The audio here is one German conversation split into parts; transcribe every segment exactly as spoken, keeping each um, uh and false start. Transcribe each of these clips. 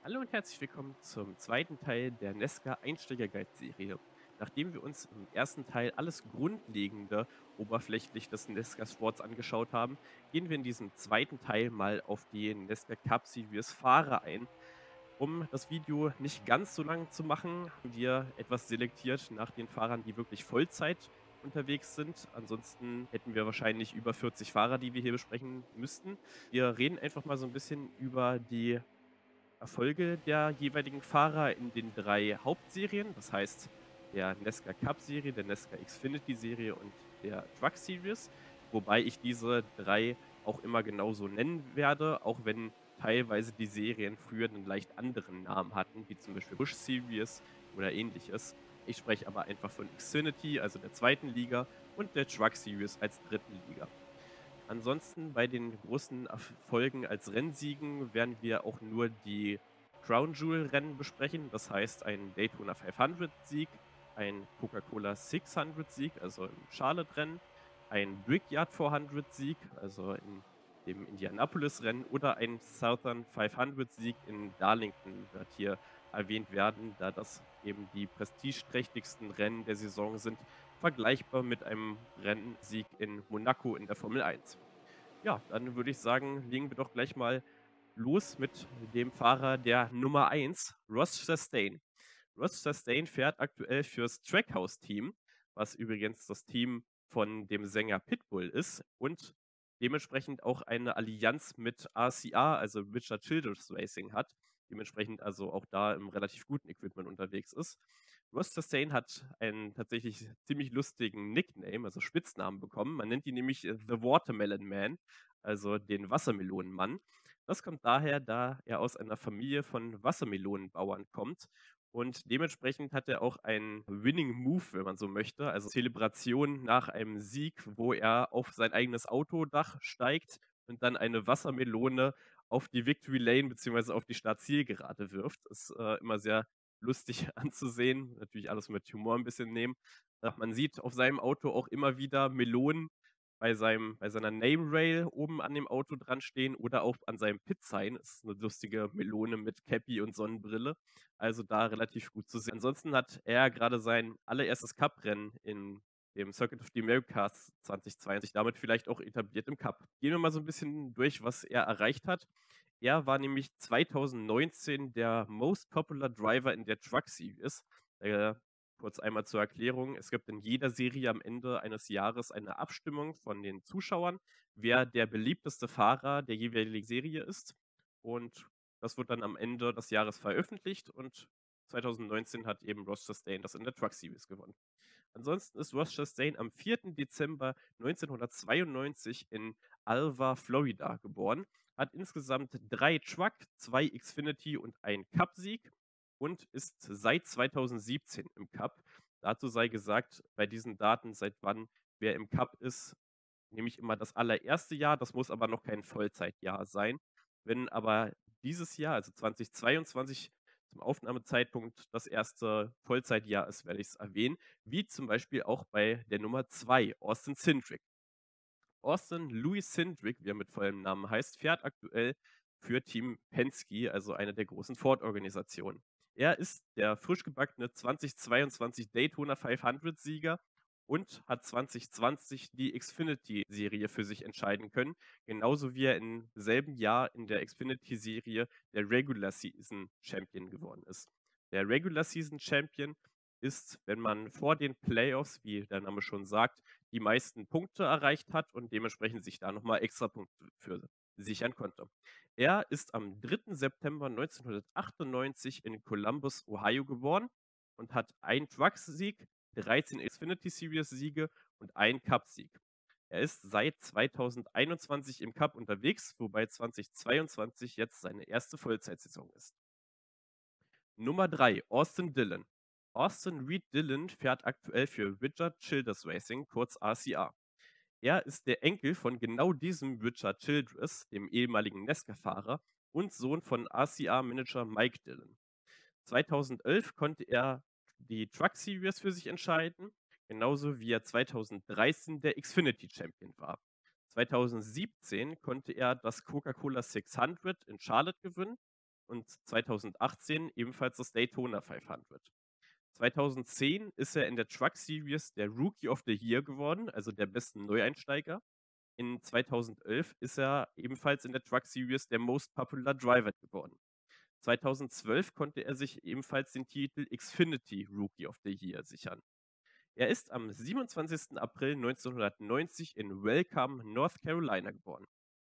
Hallo und herzlich willkommen zum zweiten Teil der Nesca Einsteiger-Guide-Serie. Nachdem wir uns im ersten Teil alles Grundlegende oberflächlich des Nesca-Sports angeschaut haben, gehen wir in diesem zweiten Teil mal auf die Nesca Cup Series Fahrer ein. Um das Video nicht ganz so lang zu machen, haben wir etwas selektiert nach den Fahrern, die wirklich Vollzeit unterwegs sind. Ansonsten hätten wir wahrscheinlich über vierzig Fahrer, die wir hier besprechen müssten. Wir reden einfach mal so ein bisschen über die Erfolge der jeweiligen Fahrer in den drei Hauptserien, das heißt der Nesca Cup-Serie, der Nesca Xfinity-Serie und der Truck Series, wobei ich diese drei auch immer genauso nennen werde, auch wenn teilweise die Serien früher einen leicht anderen Namen hatten, wie zum Beispiel Busch Series oder Ähnliches. Ich spreche aber einfach von Xfinity, also der zweiten Liga, und der Truck Series als dritten Liga. Ansonsten bei den großen Erfolgen als Rennsiegen werden wir auch nur die Crown Jewel Rennen besprechen. Das heißt, ein Daytona fünfhundert Sieg, ein Coca-Cola sechshundert Sieg, also im Charlotte-Rennen, ein Brickyard vierhundert Sieg, also in dem Indianapolis-Rennen, oder ein Southern fünfhundert Sieg in Darlington wird hier erwähnt werden, da das eben die prestigeträchtigsten Rennen der Saison sind, vergleichbar mit einem Rennsieg in Monaco in der Formel eins. Ja, dann würde ich sagen, legen wir doch gleich mal los mit dem Fahrer der Nummer eins, Ross Chastain. Ross Chastain fährt aktuell fürs Trackhouse-Team, was übrigens das Team von dem Sänger Pitbull ist und dementsprechend auch eine Allianz mit R C R, also Richard Childress Racing hat, dementsprechend also auch da im relativ guten Equipment unterwegs ist. Ross Chastain hat einen tatsächlich ziemlich lustigen Nickname, also Spitznamen bekommen. Man nennt ihn nämlich äh, The Watermelon Man, also den Wassermelonenmann. Das kommt daher, da er aus einer Familie von Wassermelonenbauern kommt und dementsprechend hat er auch einen Winning Move, wenn man so möchte, also Zelebration nach einem Sieg, wo er auf sein eigenes Autodach steigt und dann eine Wassermelone auf die Victory Lane beziehungsweise auf die Startzielgerade wirft. Ist äh, immer sehr lustig anzusehen. Natürlich alles mit Humor ein bisschen nehmen. Äh, man sieht auf seinem Auto auch immer wieder Melonen bei seinem bei seiner Name Rail oben an dem Auto dran stehen oder auch an seinem Pit-Sign. Ist 'ne lustige Melone mit Cappy und Sonnenbrille. Also, da relativ gut zu sehen. Ansonsten hat er gerade sein allererstes Cuprennen in dem Circuit of the Americas zweitausendzweiundzwanzig damit vielleicht auch etabliert im Cup. Gehen wir mal so ein bisschen durch, was er erreicht hat. Er war nämlich zweitausendneunzehn der Most Popular Driver in der Truck Series. Äh, kurz einmal zur Erklärung: Es gibt in jeder Serie am Ende eines Jahres eine Abstimmung von den Zuschauern, wer der beliebteste Fahrer der jeweiligen Serie ist. Und das wird dann am Ende des Jahres veröffentlicht und zweitausendneunzehn hat eben Ross Chastain das in der Truck Series gewonnen. Ansonsten ist Ross Chastain am vierten Dezember neunzehnhundertzweiundneunzig in Alva, Florida geboren, hat insgesamt drei Truck, zwei Xfinity und einen Cup-Sieg und ist seit zweitausendsiebzehn im Cup. Dazu sei gesagt, bei diesen Daten, seit wann wer im Cup ist, nehme ich immer das allererste Jahr, das muss aber noch kein Vollzeitjahr sein. Wenn aber dieses Jahr, also zweitausendzweiundzwanzig, zum Aufnahmezeitpunkt das erste Vollzeitjahr ist, werde ich es erwähnen, wie zum Beispiel auch bei der Nummer zwei, Austin Cindric. Austin Louis Cindric, wie er mit vollem Namen heißt, fährt aktuell für Team Penske, also eine der großen Ford-Organisationen. Er ist der frisch gebackene zweitausendzweiundzwanzig Daytona fünfhundert-Sieger und hat zweitausendzwanzig die Xfinity-Serie für sich entscheiden können, genauso wie er im selben Jahr in der Xfinity-Serie der Regular Season Champion geworden ist. Der Regular Season Champion ist, wenn man vor den Playoffs, wie der Name schon sagt, die meisten Punkte erreicht hat und dementsprechend sich da nochmal extra Punkte für sichern konnte. Er ist am dritten September neunzehnhundertachtundneunzig in Columbus, Ohio geboren und hat einen Trucks-Sieg, dreizehn Xfinity Series-Siege und einen Cup-Sieg. Er ist seit zweitausendeinundzwanzig im Cup unterwegs, wobei zweitausendzweiundzwanzig jetzt seine erste Vollzeitsaison ist. Nummer drei, Austin Dillon. Austin Reed Dillon fährt aktuell für Richard Childress Racing, kurz R C R. Er ist der Enkel von genau diesem Richard Childress, dem ehemaligen Nesca-Fahrer, und Sohn von R C R-Manager Mike Dillon. zweitausendelf konnte er die Truck Series für sich entscheiden, genauso wie er zweitausenddreizehn der Xfinity Champion war. zweitausendsiebzehn konnte er das Coca-Cola sechshundert in Charlotte gewinnen und zweitausendachtzehn ebenfalls das Daytona fünfhundert. zweitausendzehn ist er in der Truck Series der Rookie of the Year geworden, also der besten Neueinsteiger. In zweitausendelf ist er ebenfalls in der Truck Series der Most Popular Driver geworden. zweitausendzwölf konnte er sich ebenfalls den Titel Xfinity Rookie of the Year sichern. Er ist am siebenundzwanzigsten April neunzehnhundertneunzig in Welcome, North Carolina geboren.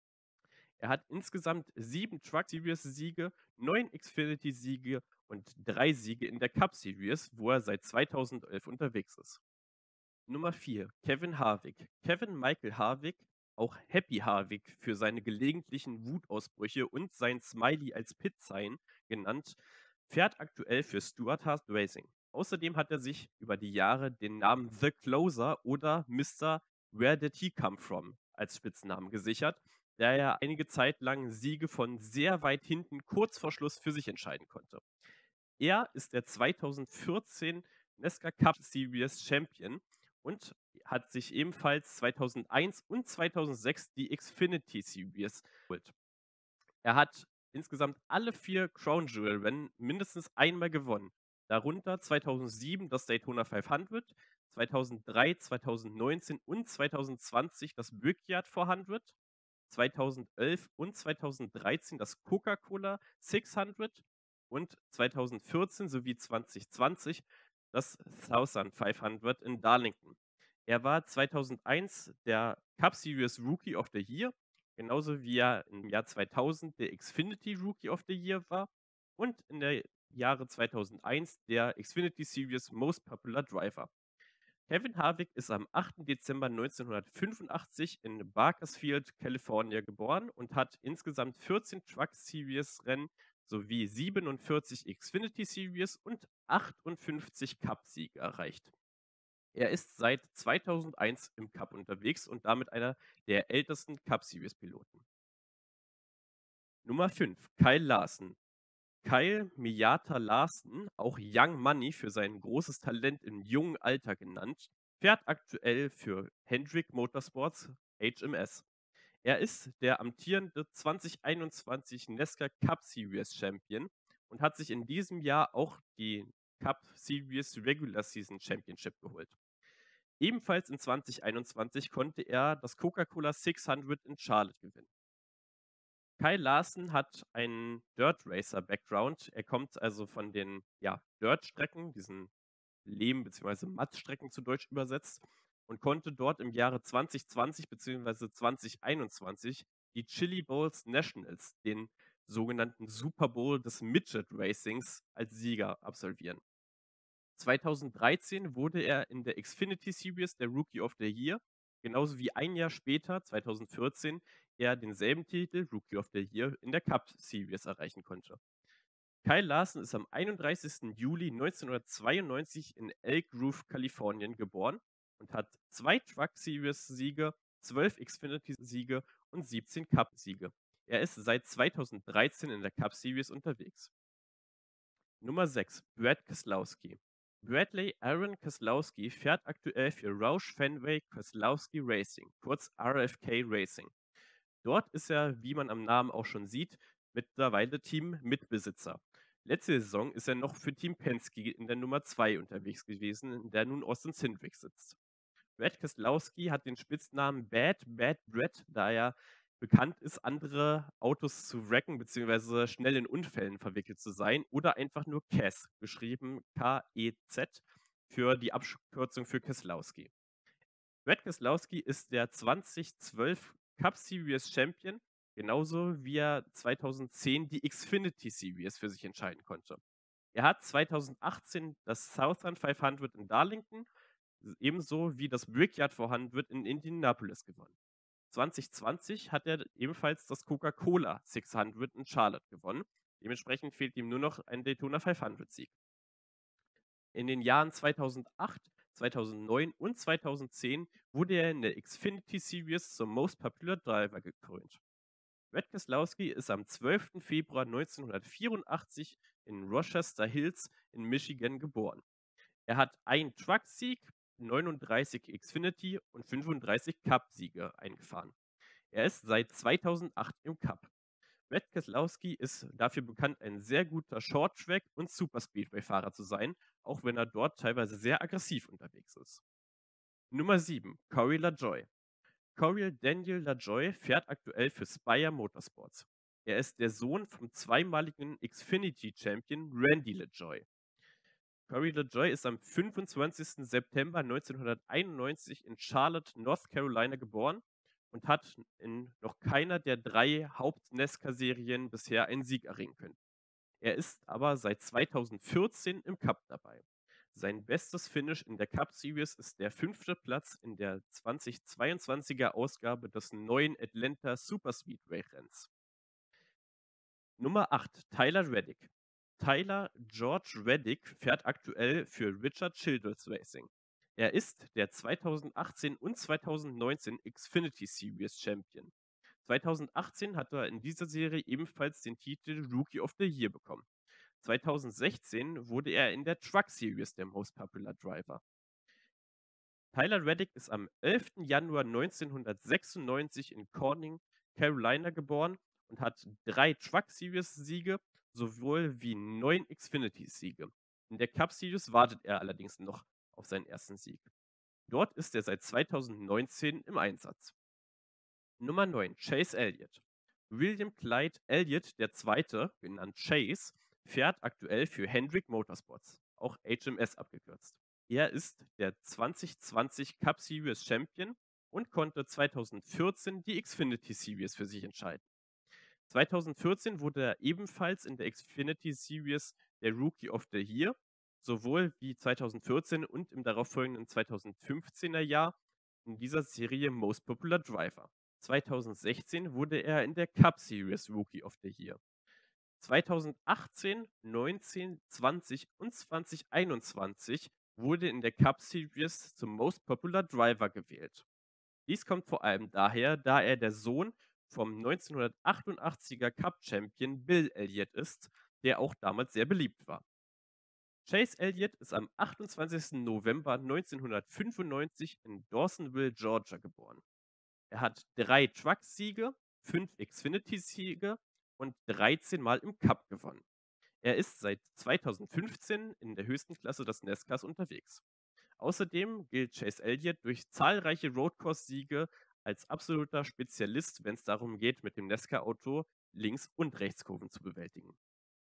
Er hat insgesamt sieben Truck Series Siege, neun Xfinity Siege und drei Siege in der Cup Series, wo er seit zweitausendelf unterwegs ist. Nummer vier, Kevin Harvick. Kevin Michael Harvick, auch Happy Harvick für seine gelegentlichen Wutausbrüche und sein Smiley als Pit-Sign genannt, fährt aktuell für Stewart-Haas Racing. Außerdem hat er sich über die Jahre den Namen The Closer oder Mister Where Did He Come From als Spitznamen gesichert, da er einige Zeit lang Siege von sehr weit hinten kurz vor Schluss für sich entscheiden konnte. Er ist der zweitausendvierzehn NASCAR Cup Series Champion und hat sich ebenfalls zweitausendeins und zweitausendsechs die Xfinity Series geholt. Er hat insgesamt alle vier Crown Jewel Rennen mindestens einmal gewonnen. Darunter zweitausendsieben das Daytona fünfhundert, zweitausenddrei, zweitausendneunzehn und zweitausendzwanzig das Brickyard vierhundert, zweitausendelf und zweitausenddreizehn das Coca-Cola sechshundert und zweitausendvierzehn sowie zweitausendzwanzig das Southern fünfhundert in Darlington. Er war zweitausendeins der Cup Series Rookie of the Year, genauso wie er im Jahr zweitausend der Xfinity Rookie of the Year war und in der Jahre zweitausendeins der Xfinity Series Most Popular Driver. Kevin Harvick ist am achten Dezember neunzehnhundertfünfundachtzig in Bakersfield, Kalifornien geboren und hat insgesamt vierzehn Truck Series Rennen sowie siebenundvierzig Xfinity Series und achtundfünfzig Cup-Siege erreicht. Er ist seit zweitausendeins im Cup unterwegs und damit einer der ältesten Cup-Series-Piloten. Nummer fünf, Kyle Larson. Kyle Miyata Larson, auch Young Money für sein großes Talent im jungen Alter genannt, fährt aktuell für Hendrick Motorsports H M S. Er ist der amtierende zweitausendeinundzwanzig NASCAR Cup Series Champion und hat sich in diesem Jahr auch die Cup Series Regular Season Championship geholt. Ebenfalls in zweitausendeinundzwanzig konnte er das Coca-Cola sechshundert in Charlotte gewinnen. Kyle Larson hat einen Dirt Racer Background. Er kommt also von den ja, Dirt-Strecken, diesen Lehm- bzw. Matt-Strecken zu Deutsch übersetzt, und konnte dort im Jahre zweitausendzwanzig bzw. zweitausendeinundzwanzig die Chili Bowls Nationals, den sogenannten Super Bowl des Midget Racings, als Sieger absolvieren. zweitausenddreizehn wurde er in der Xfinity Series der Rookie of the Year, genauso wie ein Jahr später, zweitausendvierzehn, er denselben Titel, Rookie of the Year, in der Cup Series erreichen konnte. Kyle Larson ist am einunddreißigsten Juli neunzehnhundertzweiundneunzig in Elk Grove, Kalifornien geboren und hat zwei Truck Series Siege, zwölf Xfinity Siege und siebzehn Cup Siege. Er ist seit zweitausenddreizehn in der Cup Series unterwegs. Nummer sechs, Brad Keselowski. Bradley Aaron Keselowski fährt aktuell für Roush Fenway Keselowski Racing, kurz R F K Racing. Dort ist er, wie man am Namen auch schon sieht, mittlerweile Team-Mitbesitzer. Letzte Saison ist er noch für Team Penske in der Nummer zwei unterwegs gewesen, in der nun Austin Cindric sitzt. Brad Keselowski hat den Spitznamen Bad Bad Brad, da er bekannt ist, andere Autos zu wrecken bzw. schnell in Unfällen verwickelt zu sein, oder einfach nur Kes, geschrieben K E Z, für die Abkürzung für Keselowski. Brad Keselowski ist der zweitausendzwölf Cup Series Champion, genauso wie er zweitausendzehn die Xfinity Series für sich entscheiden konnte. Er hat zweitausendachtzehn das Southern fünfhundert in Darlington, ebenso wie das Brickyard vierhundert in Indianapolis gewonnen. zweitausendzwanzig hat er ebenfalls das Coca-Cola sechshundert in Charlotte gewonnen. Dementsprechend fehlt ihm nur noch ein Daytona fünfhundert Sieg. In den Jahren zweitausendacht, zweitausendneun und zweitausendzehn wurde er in der Xfinity Series zum Most Popular Driver gekrönt. Brad Keselowski ist am zwölften Februar neunzehnhundertvierundachtzig in Rochester Hills in Michigan geboren. Er hat einen Truck-Sieg, neununddreißig Xfinity und fünfunddreißig Cup-Siege eingefahren. Er ist seit zweitausendacht im Cup. Brad Keselowski ist dafür bekannt, ein sehr guter Shorttrack- und Superspeedway-Fahrer zu sein, auch wenn er dort teilweise sehr aggressiv unterwegs ist. Nummer sieben, Corey LaJoy. Corey Daniel LaJoy fährt aktuell für Spire Motorsports. Er ist der Sohn vom zweimaligen Xfinity-Champion Randy LaJoy. Corey LaJoy ist am fünfundzwanzigsten September neunzehnhunderteinundneunzig in Charlotte, North Carolina geboren und hat in noch keiner der drei Haupt-NASCAR-Serien bisher einen Sieg erringen können. Er ist aber seit zweitausendvierzehn im Cup dabei. Sein bestes Finish in der Cup Series ist der fünfte Platz in der zweitausendzweiundzwanziger Ausgabe des neuen Atlanta Superspeedway-Renns. Nummer acht, Tyler Reddick. Tyler George Reddick fährt aktuell für Richard Childress Racing. Er ist der zweitausendachtzehn und zweitausendneunzehn Xfinity Series Champion. zweitausendachtzehn hat er in dieser Serie ebenfalls den Titel Rookie of the Year bekommen. zweitausendsechzehn wurde er in der Truck Series der Most Popular Driver. Tyler Reddick ist am elften Januar neunzehnhundertsechsundneunzig in Corning, Carolina geboren und hat drei Truck Series Siege sowohl wie neun Xfinity Siege. In der Cup Series wartet er allerdings noch auf seinen ersten Sieg. Dort ist er seit zweitausendneunzehn im Einsatz. Nummer neun, Chase Elliott. William Clyde Elliott der Zweite, genannt Chase, fährt aktuell für Hendrick Motorsports, auch H M S abgekürzt. Er ist der zweitausendzwanzig Cup Series Champion und konnte zweitausendvierzehn die Xfinity Series für sich entscheiden. zweitausendvierzehn wurde er ebenfalls in der Xfinity Series der Rookie of the Year, sowohl wie zweitausendvierzehn und im darauffolgenden zweitausendfünfzehner Jahr in dieser Serie Most Popular Driver. zweitausendsechzehn wurde er in der Cup Series Rookie of the Year. zweitausendachtzehn, neunzehn, zwanzig und zweitausendeinundzwanzig wurde in der Cup Series zum Most Popular Driver gewählt. Dies kommt vor allem daher, da er der Sohn vom neunzehnhundertachtundachtziger Cup-Champion Bill Elliott ist, der auch damals sehr beliebt war. Chase Elliott ist am achtundzwanzigsten November neunzehnhundertfünfundneunzig in Dawsonville, Georgia geboren. Er hat drei Truck-Siege, fünf Xfinity-Siege und dreizehn Mal im Cup gewonnen. Er ist seit zweitausendfünfzehn in der höchsten Klasse des NASCARs unterwegs. Außerdem gilt Chase Elliott durch zahlreiche Roadcourse-Siege als absoluter Spezialist, wenn es darum geht, mit dem NASCAR-Auto Links- und Rechtskurven zu bewältigen.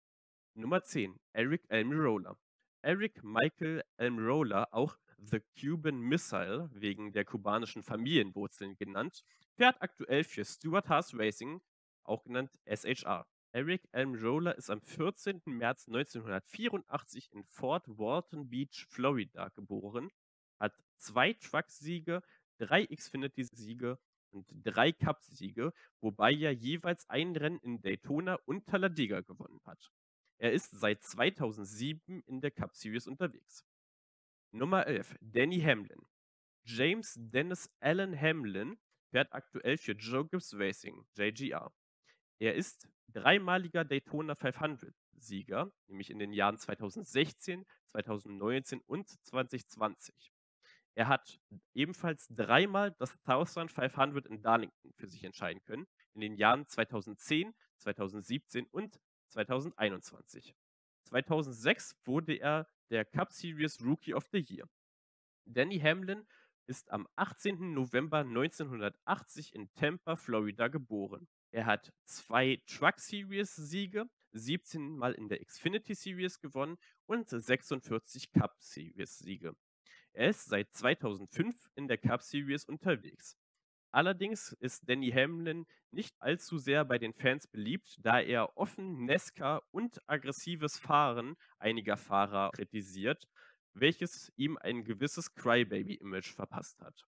Nummer zehn, Eric Almirola. Eric Michael Almirola, auch The Cuban Missile wegen der kubanischen Familienwurzeln genannt, fährt aktuell für Stuart Haas Racing, auch genannt S H R. Eric Almirola ist am vierzehnten März neunzehnhundertvierundachtzig in Fort Walton Beach, Florida geboren, hat zwei Truck-Siege, drei Xfinity-Siege und drei Cup-Siege, wobei er jeweils ein Rennen in Daytona und Talladega gewonnen hat. Er ist seit zweitausendsieben in der Cup Series unterwegs. Nummer elf, Danny Hamlin. James Dennis Allen Hamlin fährt aktuell für Joe Gibbs Racing, J G R. Er ist dreimaliger Daytona fünfhundert-Sieger, nämlich in den Jahren zweitausendsechzehn, zweitausendneunzehn und zweitausendzwanzig. Er hat ebenfalls dreimal das fünftausend in Darlington für sich entscheiden können, in den Jahren zweitausendzehn, zweitausendsiebzehn und zweitausendeinundzwanzig. zweitausendsechs wurde er der Cup Series Rookie of the Year. Danny Hamlin ist am achtzehnten November neunzehnhundertachtzig in Tampa, Florida geboren. Er hat zwei Truck Series Siege, siebzehn Mal in der Xfinity Series gewonnen und sechsundvierzig Cup Series Siege. Er ist seit zweitausendfünf in der Cup Series unterwegs. Allerdings ist Danny Hamlin nicht allzu sehr bei den Fans beliebt, da er offen NASCAR und aggressives Fahren einiger Fahrer kritisiert, welches ihm ein gewisses Crybaby-Image verpasst hat.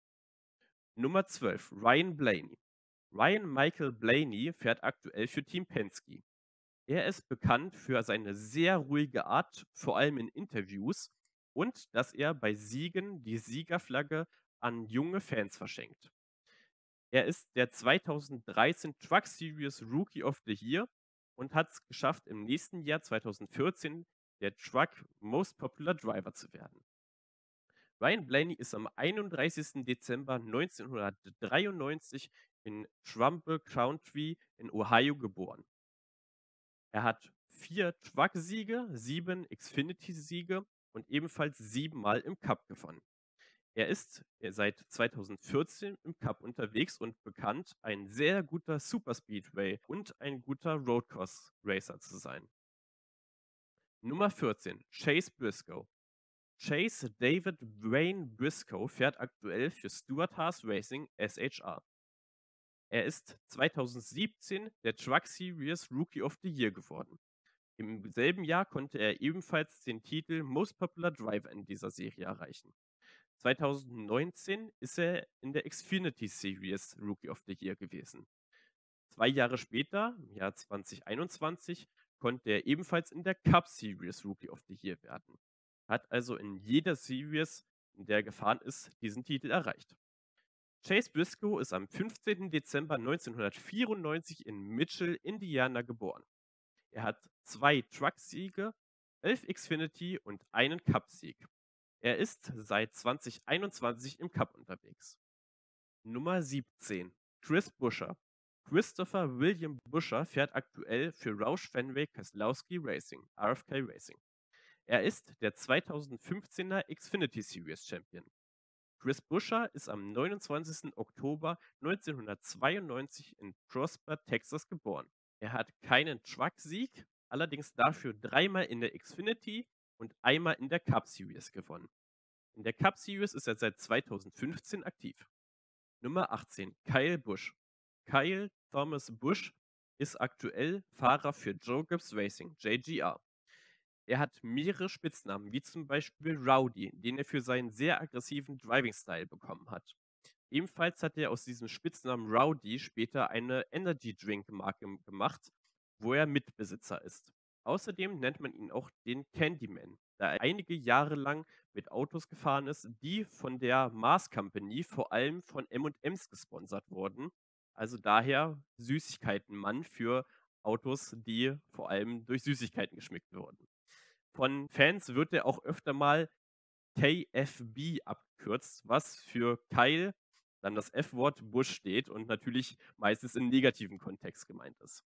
Nummer zwölf, Ryan Blaney. Ryan Michael Blaney fährt aktuell für Team Penske. Er ist bekannt für seine sehr ruhige Art, vor allem in Interviews, und dass er bei Siegen die Siegerflagge an junge Fans verschenkt. Er ist der zweitausenddreizehn Truck Series Rookie of the Year und hat es geschafft, im nächsten Jahr zweitausendvierzehn der Truck Most Popular Driver zu werden. Ryan Blaney ist am einunddreißigsten Dezember neunzehnhundertdreiundneunzig in Trumbull County in Ohio geboren. Er hat vier Truck-Siege, sieben Xfinity-Siege und ebenfalls siebenmal im Cup gewonnen. Er ist äh, seit zweitausendvierzehn im Cup unterwegs und bekannt, ein sehr guter Superspeedway und ein guter Roadcourse-Racer zu sein. Nummer vierzehn, Chase Briscoe. Chase David Wayne Briscoe fährt aktuell für Stewart Haas Racing S H R. Er ist zweitausendsiebzehn der Truck Series Rookie of the Year geworden. Im selben Jahr konnte er ebenfalls den Titel Most Popular Driver in dieser Serie erreichen. zweitausendneunzehn ist er in der Xfinity Series Rookie of the Year gewesen. Zwei Jahre später, im Jahr zweitausendeinundzwanzig, konnte er ebenfalls in der Cup Series Rookie of the Year werden. Hat also in jeder Series, in der er gefahren ist, diesen Titel erreicht. Chase Briscoe ist am fünfzehnten Dezember neunzehnhundertvierundneunzig in Mitchell, Indiana geboren. Er hat zwei Truck-Siege, elf Xfinity und einen Cup-Sieg. Er ist seit zweitausendeinundzwanzig im Cup unterwegs. Nummer siebzehn, Chris Buescher. Christopher William Buescher fährt aktuell für Roush Fenway Keselowski Racing, R F K Racing. Er ist der zweitausendfünfzehner Xfinity Series Champion. Chris Buescher ist am neunundzwanzigsten Oktober neunzehnhundertzweiundneunzig in Prosper, Texas geboren. Er hat keinen Truck-Sieg, allerdings dafür dreimal in der Xfinity und einmal in der Cup Series gewonnen. In der Cup Series ist er seit zweitausendfünfzehn aktiv. Nummer achtzehn, Kyle Busch. Kyle Thomas Busch ist aktuell Fahrer für Joe Gibbs Racing, J G R. Er hat mehrere Spitznamen, wie zum Beispiel Rowdy, den er für seinen sehr aggressiven Driving-Style bekommen hat. Ebenfalls hat er aus diesem Spitznamen Rowdy später eine Energy-Drink-Marke gemacht, wo er Mitbesitzer ist. Außerdem nennt man ihn auch den Candyman, da er einige Jahre lang mit Autos gefahren ist, die von der Mars Company, vor allem von M und M's gesponsert wurden. Also daher Süßigkeitenmann für Autos, die vor allem durch Süßigkeiten geschmückt wurden. Von Fans wird er auch öfter mal K F B abgekürzt, was für Kyle, dann das F-Wort Busch steht und natürlich meistens im negativen Kontext gemeint ist.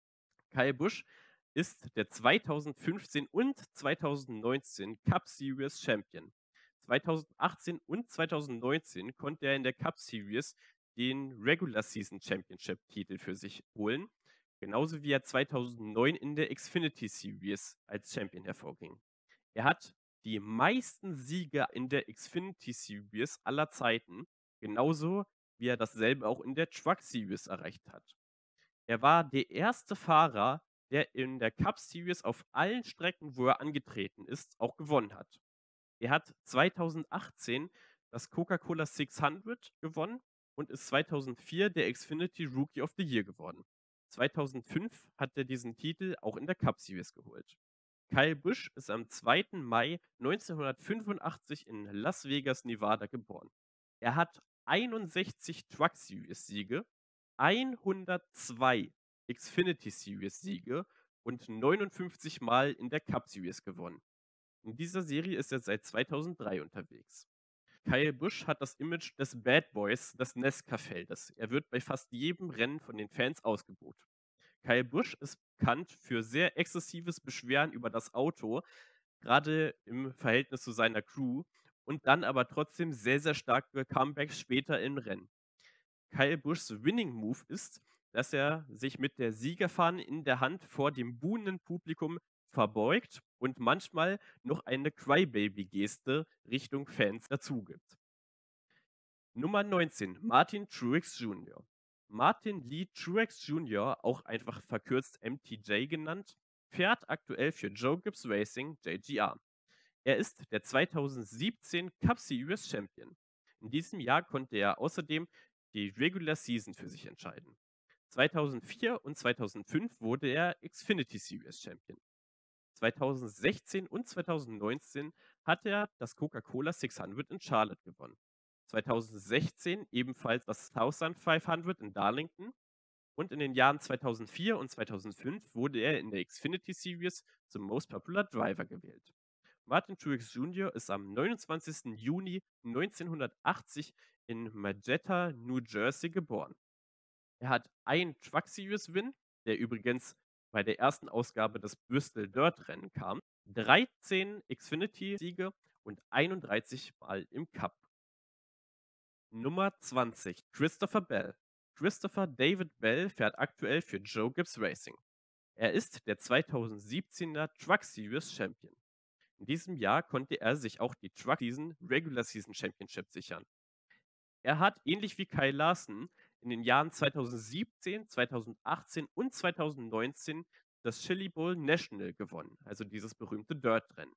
Kyle Busch ist der zweitausendfünfzehn und zweitausendneunzehn Cup Series Champion. zweitausendachtzehn und zweitausendneunzehn konnte er in der Cup Series den Regular Season Championship Titel für sich holen, genauso wie er zweitausendneun in der Xfinity Series als Champion hervorging. Er hat die meisten Siege in der Xfinity Series aller Zeiten, genauso wie er dasselbe auch in der Truck Series erreicht hat. Er war der erste Fahrer, der in der Cup Series auf allen Strecken, wo er angetreten ist, auch gewonnen hat. Er hat zweitausendachtzehn das Coca-Cola sechshundert gewonnen und ist zweitausendvier der Xfinity Rookie of the Year geworden. zweitausendfünf hat er diesen Titel auch in der Cup Series geholt. Kyle Busch ist am zweiten Mai neunzehnhundertfünfundachtzig in Las Vegas, Nevada geboren. Er hat einundsechzig Truck Series Siege, hundertzwei Xfinity Series Siege und neunundfünfzig Mal in der Cup Series gewonnen. In dieser Serie ist er seit zweitausenddrei unterwegs. Kyle Busch hat das Image des Bad Boys des NASCAR-Feldes. Er wird bei fast jedem Rennen von den Fans ausgebuht. Kyle Busch ist bekannt für sehr exzessives Beschweren über das Auto, gerade im Verhältnis zu seiner Crew, und dann aber trotzdem sehr, sehr starke Comebacks später im Rennen. Kyle Buschs Winning Move ist, dass er sich mit der Siegerfahne in der Hand vor dem buhenden Publikum verbeugt und manchmal noch eine Crybaby-Geste Richtung Fans dazugibt. Nummer neunzehn, Martin Truex Junior Martin Lee Truex Junior, auch einfach verkürzt M T J genannt, fährt aktuell für Joe Gibbs Racing, J G R. Er ist der zweitausendsiebzehn Cup Series Champion. In diesem Jahr konnte er außerdem die Regular Season für sich entscheiden. zweitausendvier und zweitausendfünf wurde er Xfinity Series Champion. zweitausendsechzehn und zweitausendneunzehn hat er das Coca-Cola sechshundert in Charlotte gewonnen. zweitausendsechzehn ebenfalls das Southern fünfhundert in Darlington und in den Jahren zweitausendvier und zweitausendfünf wurde er in der Xfinity Series zum Most Popular Driver gewählt. Martin Truex Junior ist am neunundzwanzigsten Juni neunzehnhundertachtzig in Marietta, New Jersey geboren. Er hat einen Truck Series Win, der übrigens bei der ersten Ausgabe des Bristol Dirt Rennen kam, dreizehn Xfinity-Siege und einunddreißig Mal im Cup. Nummer zwanzig, Christopher Bell. Christopher David Bell fährt aktuell für Joe Gibbs Racing. Er ist der zweitausendsiebzehner Truck Series Champion. In diesem Jahr konnte er sich auch die Truck Season Regular Season Championship sichern. Er hat, ähnlich wie Kyle Larson, in den Jahren zweitausendsiebzehn, zweitausendachtzehn und zweitausendneunzehn das Chili Bowl National gewonnen, also dieses berühmte Dirt-Rennen.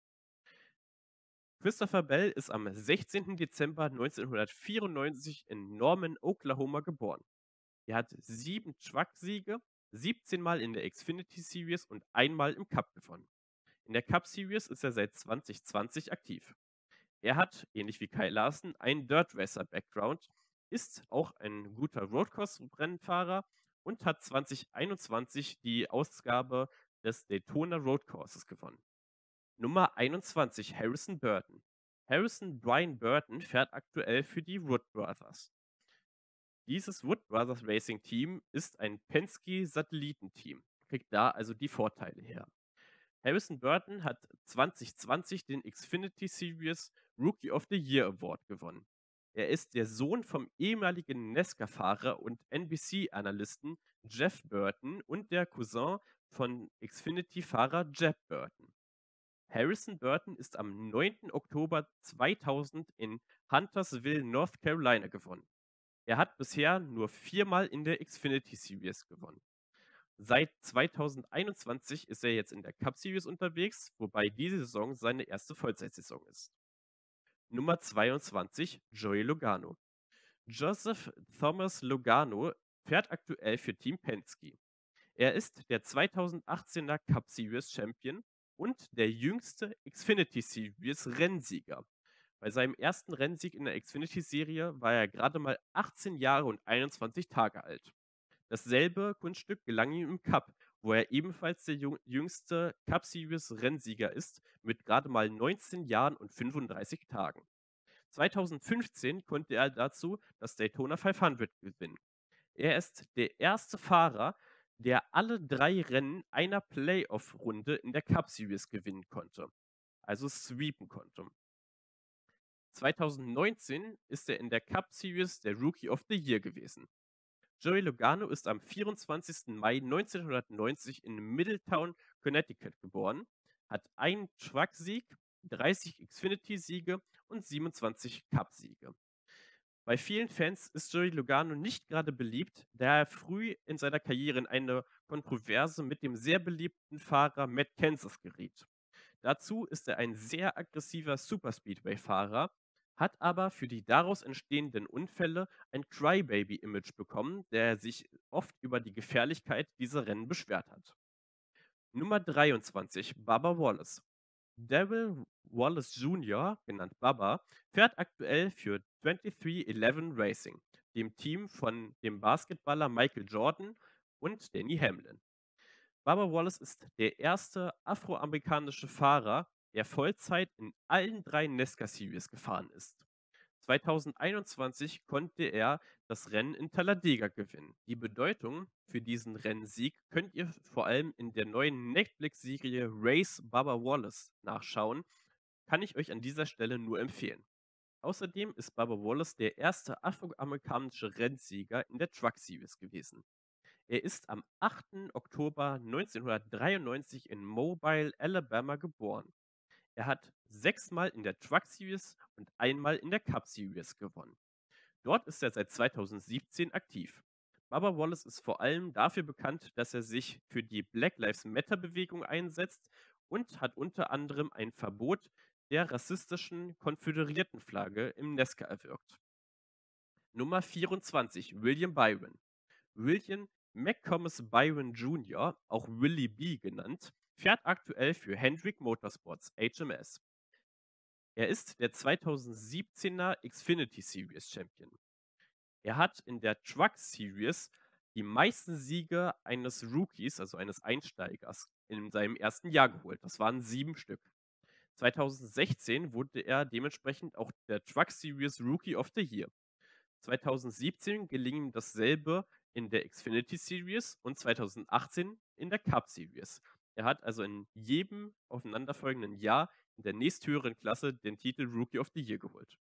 Christopher Bell ist am sechzehnten Dezember neunzehnhundertvierundneunzig in Norman, Oklahoma geboren. Er hat sieben Truck-Siege, siebzehn Mal in der Xfinity Series und einmal im Cup gewonnen. In der Cup Series ist er seit zweitausendzwanzig aktiv. Er hat, ähnlich wie Kyle Larson, einen Dirt Racer Background, ist auch ein guter Roadcourse-Rennfahrer und hat zweitausendeinundzwanzig die Ausgabe des Daytona Road Courses gewonnen. Nummer einundzwanzig, Harrison Burton. Harrison Brian Burton fährt aktuell für die Wood Brothers. Dieses Wood Brothers Racing Team ist ein Penske-Satellitenteam, kriegt da also die Vorteile her. Harrison Burton hat zweitausendzwanzig den Xfinity Series Rookie of the Year Award gewonnen. Er ist der Sohn vom ehemaligen NASCAR-Fahrer und N B C-Analysten Jeff Burton und der Cousin von Xfinity-Fahrer Jeb Burton. Harrison Burton ist am neunten Oktober zweitausend in Huntersville, North Carolina gewonnen. Er hat bisher nur viermal in der Xfinity Series gewonnen. Seit zweitausendeinundzwanzig ist er jetzt in der Cup Series unterwegs, wobei diese Saison seine erste Vollzeitsaison ist. Nummer zweiundzwanzig, Joey Logano. Joseph Thomas Logano fährt aktuell für Team Penske. Er ist der zweitausendachtzehner Cup Series Champion und der jüngste Xfinity Series Rennsieger. Bei seinem ersten Rennsieg in der Xfinity Serie war er gerade mal achtzehn Jahre und einundzwanzig Tage alt. Dasselbe Kunststück gelang ihm im Cup, wo er ebenfalls der jüngste Cup Series Rennsieger ist, mit gerade mal neunzehn Jahren und fünfunddreißig Tagen. zweitausendfünfzehn konnte er dazu das Daytona fünfhundert gewinnen. Er ist der erste Fahrer, der alle drei Rennen einer Playoff-Runde in der Cup Series gewinnen konnte, also sweepen konnte. zweitausendneunzehn ist er in der Cup Series der Rookie of the Year gewesen. Joey Logano ist am vierundzwanzigsten Mai neunzehnhundertneunzig in Middletown, Connecticut geboren, hat einen Truck-Sieg, dreißig Xfinity-Siege und siebenundzwanzig Cup-Siege. Bei vielen Fans ist Joey Logano nicht gerade beliebt, da er früh in seiner Karriere in eine Kontroverse mit dem sehr beliebten Fahrer Matt Kenseth geriet. Dazu ist er ein sehr aggressiver Superspeedway-Fahrer, hat aber für die daraus entstehenden Unfälle ein Crybaby-Image bekommen, der sich oft über die Gefährlichkeit dieser Rennen beschwert hat. Nummer dreiundzwanzig, Bubba Wallace. Darrell Wallace Junior, genannt Bubba, fährt aktuell für dreiundzwanzig elf Racing, dem Team von dem Basketballer Michael Jordan und Denny Hamlin. Bubba Wallace ist der erste afroamerikanische Fahrer, der Vollzeit in allen drei NASCAR-Series gefahren ist. zweitausendeinundzwanzig konnte er das Rennen in Talladega gewinnen. Die Bedeutung für diesen Rennsieg könnt ihr vor allem in der neuen Netflix-Serie Race Bubba Wallace nachschauen. Kann ich euch an dieser Stelle nur empfehlen. Außerdem ist Bubba Wallace der erste afroamerikanische Rennsieger in der Truck Series gewesen. Er ist am achten Oktober neunzehnhundertdreiundneunzig in Mobile, Alabama geboren. Er hat sechsmal in der Truck Series und einmal in der Cup Series gewonnen. Dort ist er seit zweitausendsiebzehn aktiv. Bubba Wallace ist vor allem dafür bekannt, dass er sich für die Black Lives Matter Bewegung einsetzt und hat unter anderem ein Verbot der rassistischen Konföderiertenflagge im NASCAR erwirkt. Nummer vierundzwanzig, William Byron. William McComas Byron Junior, auch Willie B genannt, fährt aktuell für Hendrick Motorsports H M S. Er ist der zweitausendsiebzehner Xfinity Series Champion. Er hat in der Truck Series die meisten Siege eines Rookies, also eines Einsteigers, in seinem ersten Jahr geholt. Das waren sieben Stück. zweitausendsechzehn wurde er dementsprechend auch der Truck Series Rookie of the Year. zweitausendsiebzehn geling ihm dasselbe in der Xfinity Series und zweitausendachtzehn in der Cup Series. Er hat also in jedem aufeinanderfolgenden Jahr in der nächsthöheren Klasse den Titel Rookie of the Year geholt.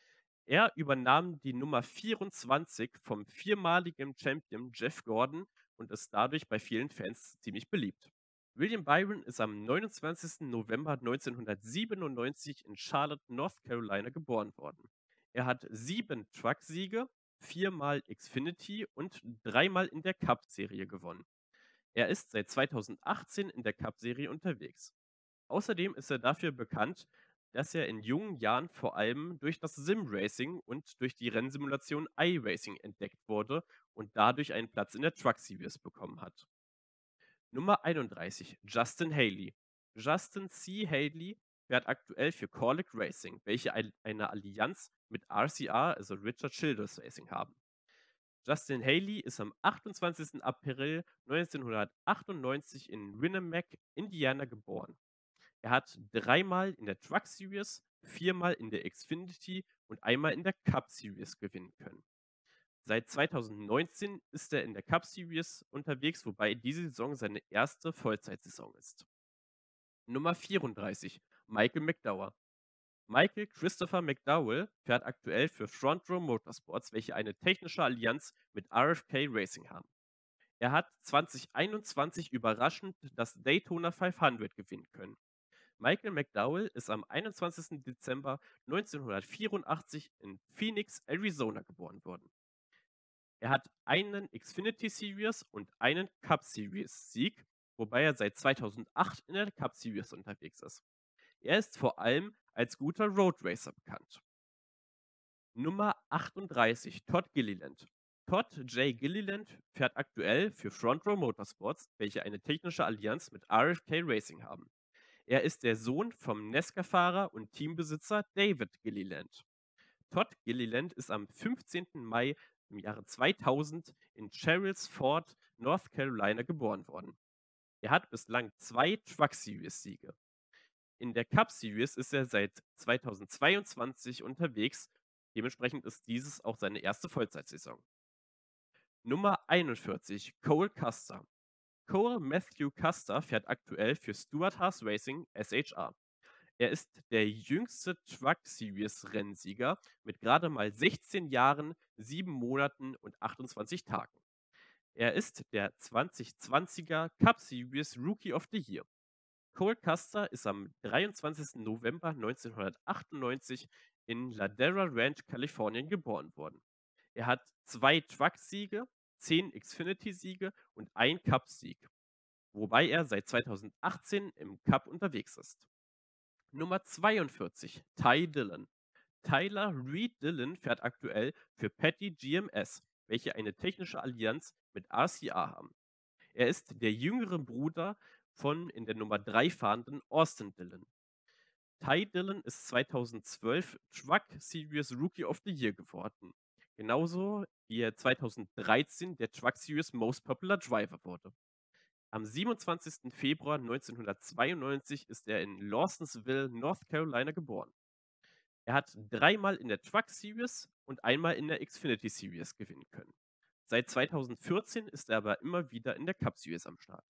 Er übernahm die Nummer vierundzwanzig vom viermaligen Champion Jeff Gordon und ist dadurch bei vielen Fans ziemlich beliebt. William Byron ist am neunundzwanzigsten November neunzehnhundertsiebenundneunzig in Charlotte, North Carolina geboren worden. Er hat sieben Truck-Siege, viermal Xfinity und dreimal in der Cup-Serie gewonnen. Er ist seit zweitausendachtzehn in der Cup-Serie unterwegs. Außerdem ist er dafür bekannt, dass er in jungen Jahren vor allem durch das Sim-Racing und durch die Rennsimulation iRacing entdeckt wurde und dadurch einen Platz in der Truck Series bekommen hat. Nummer einunddreißig, Justin Haley. Justin C. Haley fährt aktuell für Corlick Racing, welche ein, eine Allianz mit R C R, also Richard Childress Racing, haben. Justin Haley ist am achtundzwanzigsten April neunzehnhundertachtundneunzig in Winnemac, Indiana geboren. Er hat dreimal in der Truck Series, viermal in der Xfinity und einmal in der Cup Series gewinnen können. Seit zweitausendneunzehn ist er in der Cup Series unterwegs, wobei diese Saison seine erste Vollzeitsaison ist. Nummer vierunddreißig, Michael McDowell. Michael Christopher McDowell fährt aktuell für Front Row Motorsports, welche eine technische Allianz mit R F K Racing haben. Er hat zweitausendeinundzwanzig überraschend das Daytona fünfhundert gewinnen können. Michael McDowell ist am einundzwanzigsten Dezember neunzehnhundertvierundachtzig in Phoenix, Arizona geboren worden. Er hat einen Xfinity Series und einen Cup Series Sieg, wobei er seit zweitausendacht in der Cup Series unterwegs ist. Er ist vor allem als guter Road Racer bekannt. Nummer achtunddreißig, Todd Gilliland. Todd J. Gilliland fährt aktuell für Front Row Motorsports, welche eine technische Allianz mit R F K Racing haben. Er ist der Sohn vom NASCAR-Fahrer und Teambesitzer David Gilliland. Todd Gilliland ist am fünfzehnten Mai im Jahre zweitausend in Cheryl's Ford, North Carolina geboren worden. Er hat bislang zwei Truck Series Siege. In der Cup Series ist er seit zweitausendzweiundzwanzig unterwegs. Dementsprechend ist dieses auch seine erste Vollzeitsaison. Nummer einundvierzig, Cole Custer. Cole Matthew Custer fährt aktuell für Stuart Haas Racing S H R. Er ist der jüngste Truck Series Rennsieger mit gerade mal sechzehn Jahren, sieben Monaten und achtundzwanzig Tagen. Er ist der zweitausendzwanziger Cup Series Rookie of the Year. Cole Custer ist am dreiundzwanzigsten November neunzehnhundertachtundneunzig in Ladera Ranch, Kalifornien geboren worden. Er hat zwei Truck-Siege, zehn Xfinity-Siege und ein Cup-Sieg, wobei er seit zweitausendachtzehn im Cup unterwegs ist. Nummer zweiundvierzig, Ty Dillon. Tyler Reed Dillon fährt aktuell für Patty G M S, welche eine technische Allianz mit R C R haben. Er ist der jüngere Bruder von in der Nummer drei fahrenden Austin Dillon. Ty Dillon ist zweitausendzwölf Truck Series Rookie of the Year geworden. Genauso wie er zweitausenddreizehn der Truck Series Most Popular Driver wurde. Am siebenundzwanzigsten Februar neunzehnhundertzweiundneunzig ist er in Lawsonceville, North Carolina geboren. Er hat dreimal in der Truck Series und einmal in der Xfinity Series gewinnen können. Seit zweitausendvierzehn ist er aber immer wieder in der Cup Series am Start.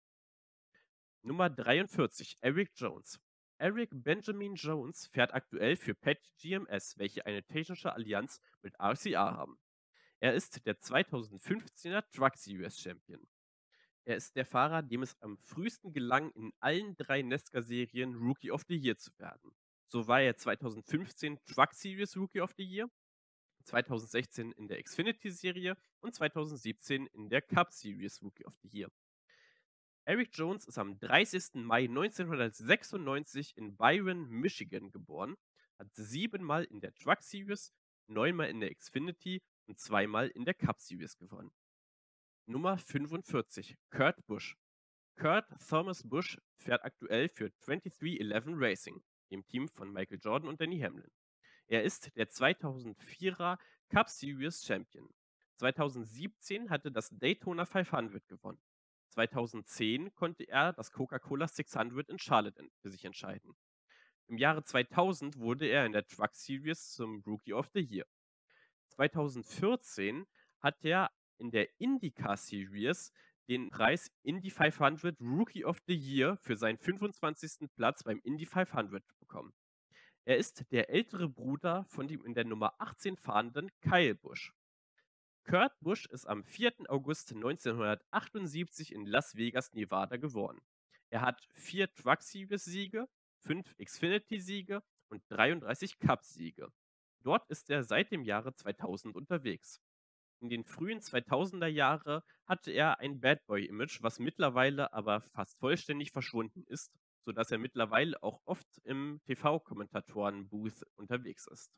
Nummer dreiundvierzig, Eric Jones. Eric Benjamin Jones fährt aktuell für Patty G M S, welche eine technische Allianz mit R C R haben. Er ist der zweitausendfünfzehner Truck Series Champion. Er ist der Fahrer, dem es am frühesten gelang, in allen drei NASCAR-Serien Rookie of the Year zu werden. So war er zweitausendfünfzehn Truck Series Rookie of the Year, zweitausendsechzehn in der Xfinity-Serie und zweitausendsiebzehn in der Cup Series Rookie of the Year. Eric Jones ist am dreißigsten Mai neunzehnhundertsechsundneunzig in Byron, Michigan geboren, hat siebenmal in der Truck Series, neunmal in der Xfinity und zweimal in der Cup Series gewonnen. Nummer fünfundvierzig, Kurt Busch. Kurt Thomas Busch fährt aktuell für dreiundzwanzig elf Racing, dem Team von Michael Jordan und Denny Hamlin. Er ist der zweitausendvierer Cup Series Champion. zweitausendsiebzehn hatte das Daytona fünfhundert gewonnen. zweitausendzehn konnte er das Coca-Cola sechshundert in Charlotte für sich entscheiden. Im Jahre zweitausend wurde er in der Truck Series zum Rookie of the Year. zweitausendvierzehn hat er in der IndyCar Series den Preis Indy fünfhundert Rookie of the Year für seinen fünfundzwanzigsten Platz beim Indy fünfhundert bekommen. Er ist der ältere Bruder von dem in der Nummer achtzehn fahrenden Kyle Busch. Kurt Busch ist am vierten August neunzehnhundertachtundsiebzig in Las Vegas, Nevada geboren. Er hat vier Truck Series Siege, fünf Xfinity Siege und dreiunddreißig Cup Siege. Dort ist er seit dem Jahre zweitausend unterwegs. In den frühen zweitausender Jahre hatte er ein Bad Boy Image, was mittlerweile aber fast vollständig verschwunden ist, sodass er mittlerweile auch oft im T V-Kommentatoren-Booth unterwegs ist.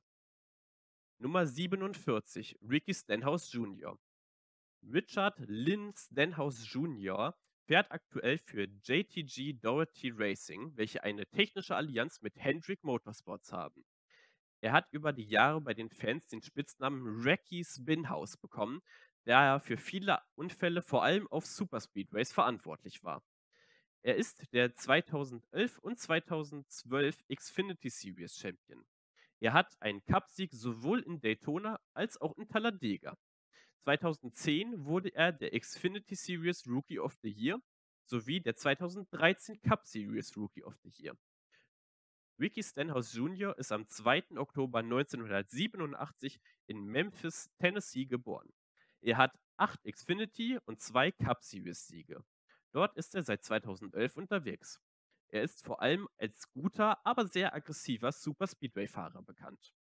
Nummer siebenundvierzig, Ricky Stenhouse Junior Richard Lynn Stenhouse Junior fährt aktuell für J T G Doherty Racing, welche eine technische Allianz mit Hendrick Motorsports haben. Er hat über die Jahre bei den Fans den Spitznamen Racky Spinhouse bekommen, da er für viele Unfälle vor allem auf Superspeedways verantwortlich war. Er ist der zweitausendelf und zweitausendzwölf Xfinity Series Champion. Er hat einen Cupsieg sowohl in Daytona als auch in Talladega. zweitausendzehn wurde er der Xfinity Series Rookie of the Year sowie der zweitausenddreizehn Cup Series Rookie of the Year. Ricky Stenhouse Junior ist am zweiten Oktober neunzehnhundertsiebenundachtzig in Memphis, Tennessee geboren. Er hat acht Xfinity und zwei Cup Series Siege. Dort ist er seit zweitausendelf unterwegs. Er ist vor allem als guter, aber sehr aggressiver Super-Speedway-Fahrer bekannt.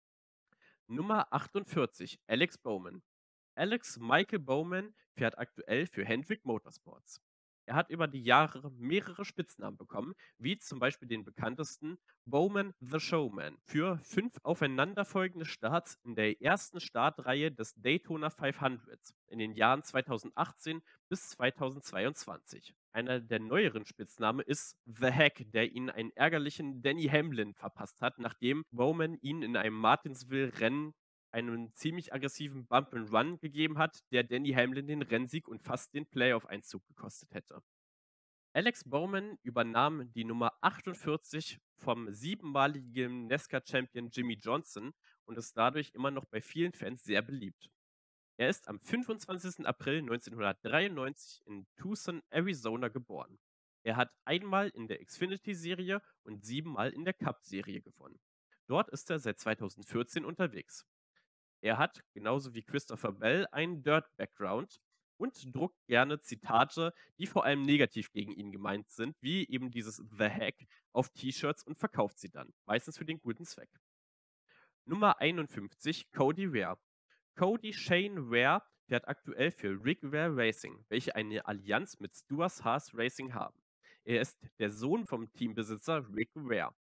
Nummer achtundvierzig, Alex Bowman. Alex Michael Bowman fährt aktuell für Hendrick Motorsports. Er hat über die Jahre mehrere Spitznamen bekommen, wie zum Beispiel den bekanntesten Bowman the Showman für fünf aufeinanderfolgende Starts in der ersten Startreihe des Daytona fünfhundert in den Jahren zweitausendachtzehn bis zweitausendzweiundzwanzig. Einer der neueren Spitznamen ist The Hack, der ihn einen ärgerlichen Denny Hamlin verpasst hat, nachdem Bowman ihn in einem Martinsville-Rennen einen ziemlich aggressiven Bump and Run gegeben hat, der Denny Hamlin den Rennsieg und fast den Playoff-Einzug gekostet hätte. Alex Bowman übernahm die Nummer achtundvierzig vom siebenmaligen NASCAR-Champion Jimmy Johnson und ist dadurch immer noch bei vielen Fans sehr beliebt. Er ist am fünfundzwanzigsten April neunzehnhundertdreiundneunzig in Tucson, Arizona geboren. Er hat einmal in der Xfinity-Serie und siebenmal in der Cup-Serie gewonnen. Dort ist er seit zweitausendvierzehn unterwegs. Er hat, genauso wie Christopher Bell, einen Dirt-Background und druckt gerne Zitate, die vor allem negativ gegen ihn gemeint sind, wie eben dieses The Hack, auf T-Shirts und verkauft sie dann, meistens für den guten Zweck. Nummer einundfünfzig, Cody Ware. Cody Shane Ware fährt aktuell für Rick Ware Racing, welche eine Allianz mit Stewart Haas Racing haben. Er ist der Sohn vom Teambesitzer Rick Ware.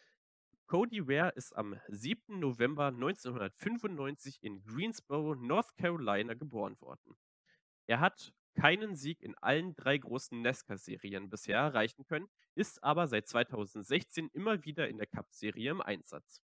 Cody Ware ist am siebten November neunzehnhundertfünfundneunzig in Greensboro, North Carolina geboren worden. Er hat keinen Sieg in allen drei großen NASCAR-Serien bisher erreichen können, ist aber seit zweitausendsechzehn immer wieder in der Cup-Serie im Einsatz.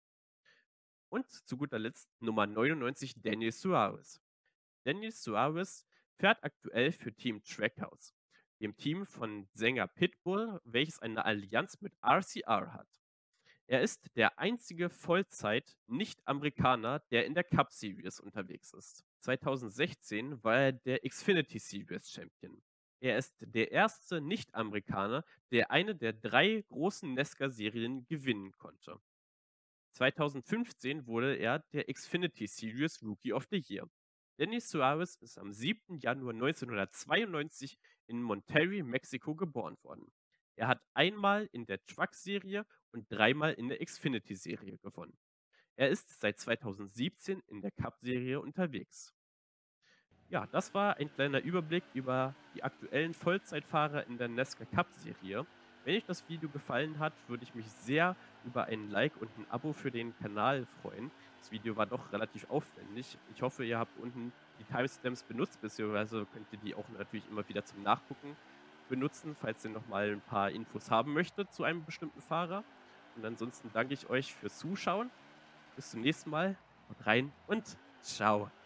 Und zu guter Letzt Nummer neunundneunzig, Daniel Suarez. Daniel Suarez fährt aktuell für Team Trackhouse, dem Team von Sänger Pitbull, welches eine Allianz mit R C R hat. Er ist der einzige Vollzeit-Nicht-Amerikaner, der in der Cup Series unterwegs ist. zweitausendsechzehn war er der Xfinity Series Champion. Er ist der erste Nicht-Amerikaner, der eine der drei großen NASCAR-Serien gewinnen konnte. zweitausendfünfzehn wurde er der Xfinity Series Rookie of the Year. Danny Suarez ist am siebten Januar neunzehnhundertzweiundneunzig in Monterrey, Mexiko geboren worden. Er hat einmal in der Truck-Serie und dreimal in der Xfinity-Serie gewonnen. Er ist seit zweitausendsiebzehn in der Cup-Serie unterwegs. Ja, das war ein kleiner Überblick über die aktuellen Vollzeitfahrer in der NASCAR Cup-Serie. Wenn euch das Video gefallen hat, würde ich mich sehr über ein Like und ein Abo für den Kanal freuen. Das Video war doch relativ aufwendig. Ich hoffe, ihr habt unten die Timestamps benutzt, beziehungsweise könnt ihr die auch natürlich immer wieder zum Nachgucken benutzen, falls ihr nochmal ein paar Infos haben möchtet zu einem bestimmten Fahrer. Und ansonsten danke ich euch fürs Zuschauen. Bis zum nächsten Mal. Haut rein und ciao.